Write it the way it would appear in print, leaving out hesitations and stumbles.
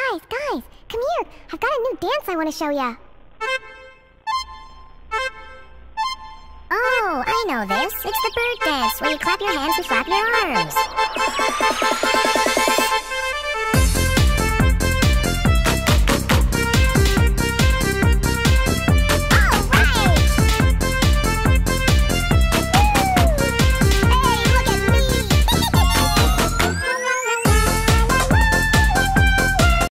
Guys, come here. I've got a new dance I want to show ya. Oh, I know this. It's the bird dance, where you clap your hands and flap your arms.